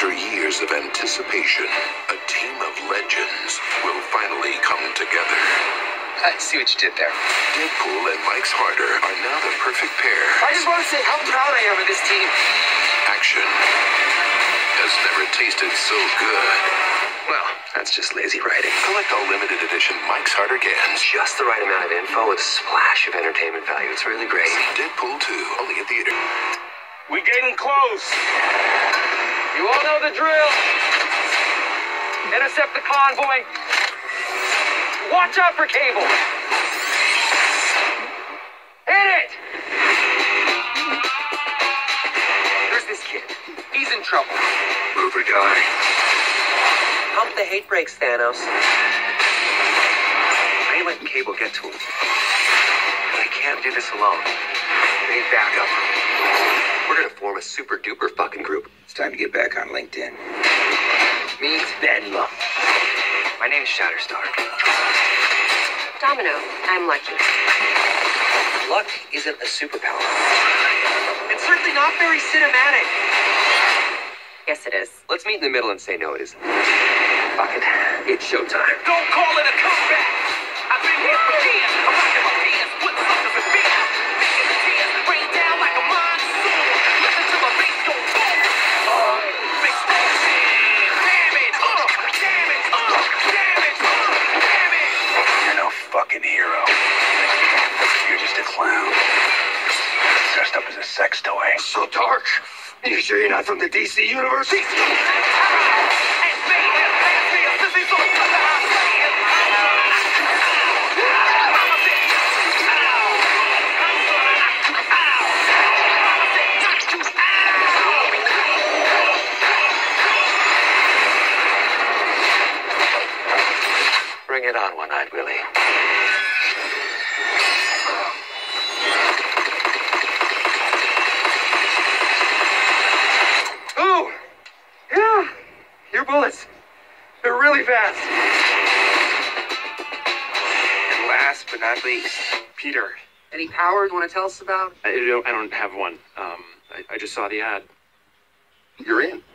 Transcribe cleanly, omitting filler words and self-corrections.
After years of anticipation, a team of legends will finally come together. I see what you did there. Deadpool and Mike's Harder are now the perfect pair. I just want to say how proud I am of this team. Action has never tasted so good. Well, that's just lazy writing. Collect all limited edition Mike's Harder cans. Just the right amount of info with a splash of entertainment value. It's really great. Deadpool 2, only at theater. We getting close. You all know the drill. Intercept the convoy. Watch out for Cable. Hit it! There's this kid. He's in trouble. Move or die. Pump the hate brakes, Thanos. I ain't letting Cable get to him. But I can't do this alone. I need backup. We're gonna form a super duper fucking group. It's time to get back on LinkedIn. Meet Bedlam. My name's Shatterstar. Domino, I'm Lucky. Luck isn't a superpower. It's certainly not very cinematic. Yes, it is. Let's meet in the middle and say no, it isn't. Fuck it. It's showtime. Don't call it a comeback. I've been here for years. I'm rocking my pants with suckers and beers. Making the tears rain down like a monsoon. Listen to my bass go boom. Explosion. Damage. Damage. Damage. Damage. You're no fucking hero. You're just a clown. Dressed up as a sex toy. So dark. You sure you're not from the DC universe? Bring it on, One-Eyed Willie. Ooh! Yeah! Your bullets. They're really fast. And last but not least, Peter. any powers you want to tell us about? I don't have one. I just saw the ad. You're in.